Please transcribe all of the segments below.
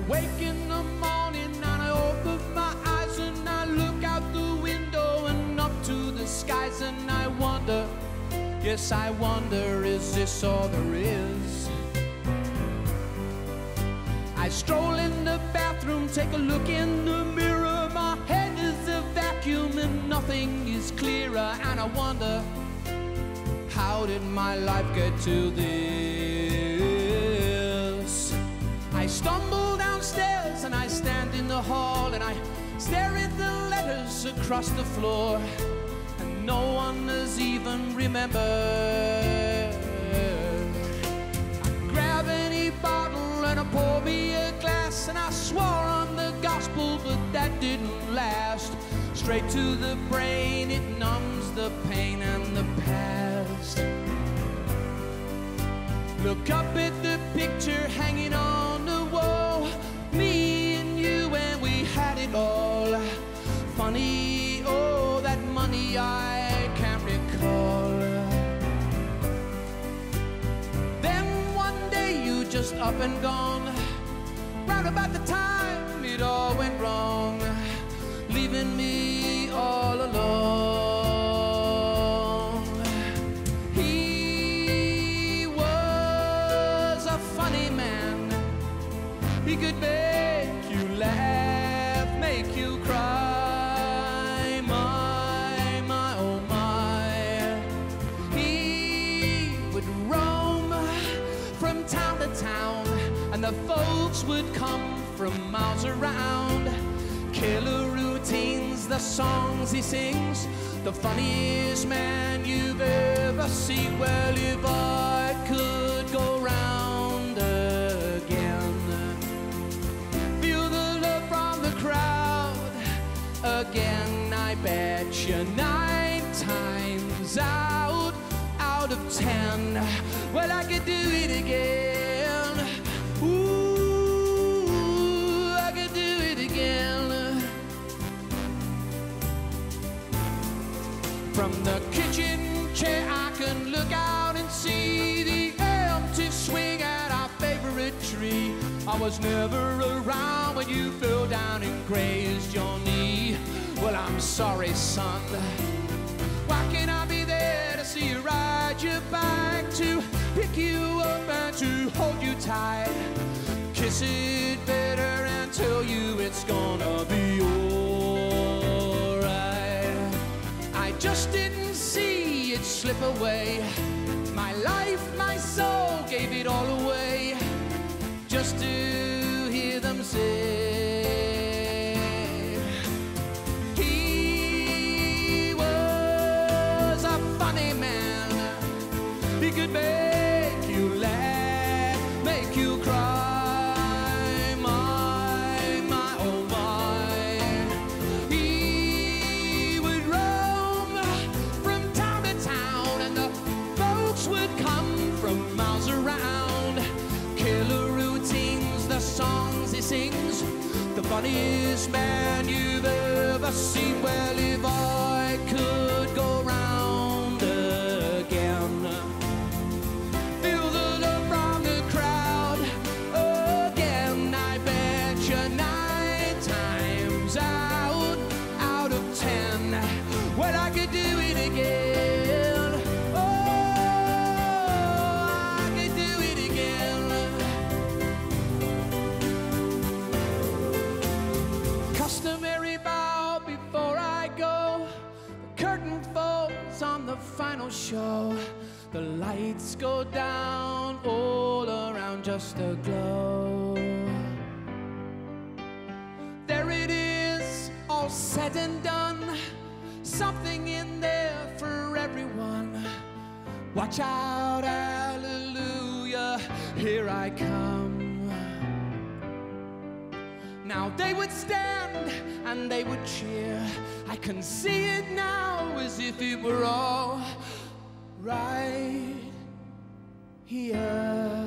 wake in the morning and I open my eyes and I look out the window and up to the skies and I wonder, yes I wonder, is this all there is? I stroll in the bathroom, take a look in the mirror. My head is a vacuum and nothing is clearer. And I wonder, how did my life get to this? I stumble downstairs and I stand in the hall and I stare at the letters across the floor, and no one has even remembered. I grab any bottle and I pour me a glass, and I swore on the gospel, but that didn't last. Straight to the brain, it numbs the pain and the past. Look up at the picture hanging on the wall, me and you and we had it all. Funny, oh, that money I can't recall. Then one day you just up and gone, round about the time it all went wrong, leaving me all alone. He was a funny man. He could make you laugh, make you cry. My, oh my. He would roam from town to town, and the folks would come from miles around. Killer routines, the songs he sings, the funniest man you've ever seen. Well, if I could go round again, feel the love from the crowd again, I bet you 9 times out of 10, well, I could do it again. Ooh, I could do it again. From the kitchen chair I can look out and see the empty swing at our favorite tree. I was never around when you fell down and grazed your knee. Well, I'm sorry, son. Why can't I be there to see you ride your bike, to pick you up and to hold you tight, kiss it better and tell you it's gonna be alright? I just didn't see it slip away. My life, my soul, gave it all away, just to hear them say he was a funny man. He could make you laugh, make you cry. My, oh my. He would roam from town to town, and the folks would come from miles around. Killer routines, the songs he sings, the funniest man you've ever seen. Well, if I could go round again, feel the love from the crowd again, I bet you 9 times out of 10, well, I could do it again. Oh, I could do it again. Customary bow before I go. The curtain falls on the final show. The lights go down all around, just a glow. There it is, all said and done. Something in there for everyone. Watch out, hallelujah, here I come. Now they would stand and they would cheer. I can see it now as if it were all right here.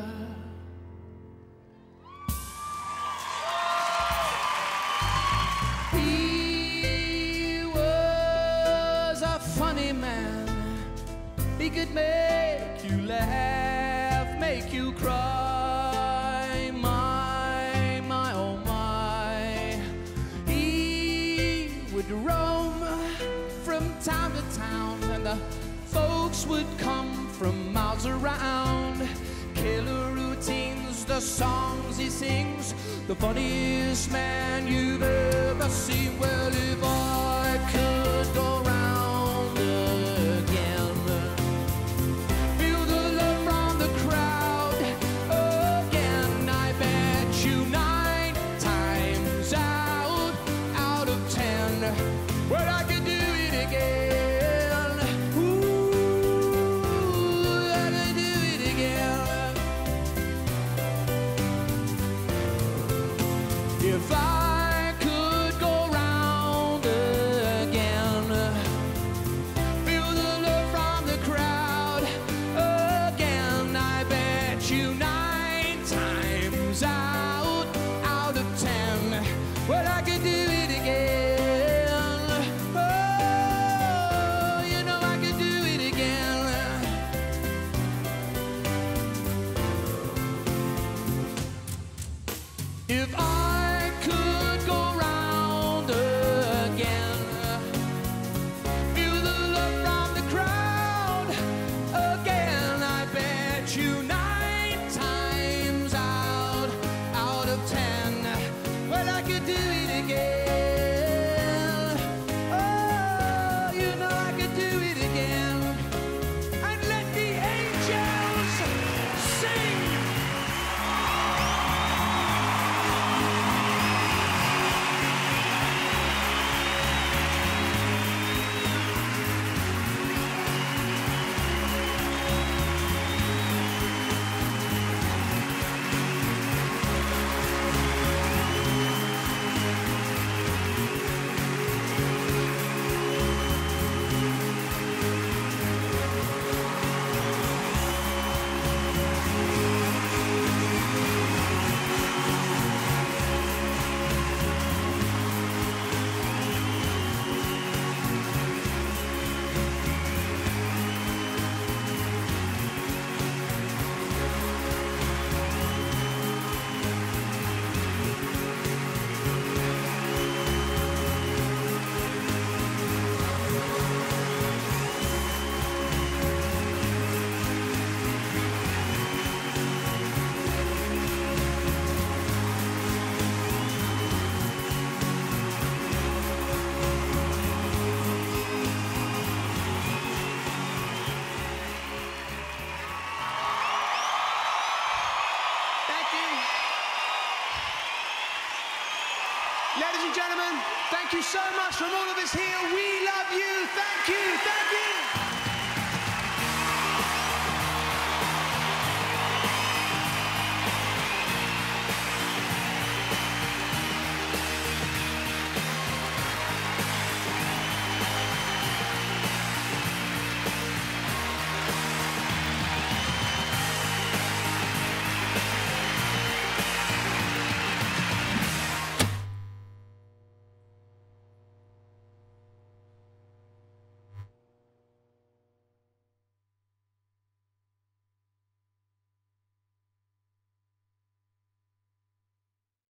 He was a funny man. He could make you laugh, make you cry. My, oh would roam from town to town, and the folks would come from miles around. Killer routines, the songs he sings, the funniest man you've ever seen. Well, if I could go round again, feel the love from the crowd again, I bet you 9 times out of 10, well, I could do it again. Ooh, I could do it again. If I could go round again, feel the love from the crowd again, I bet you 9 times out of 10, well, I could do it again. Oh, you know I could do it again. If I could go round again, feel the love from the crowd again, I bet you 9 times out of 10, well, I could do it again. Oh, you know I could do it again. And let the angels sing. Thank you. Ladies and gentlemen, thank you so much from all of us here. We love you. Thank you. Thank you.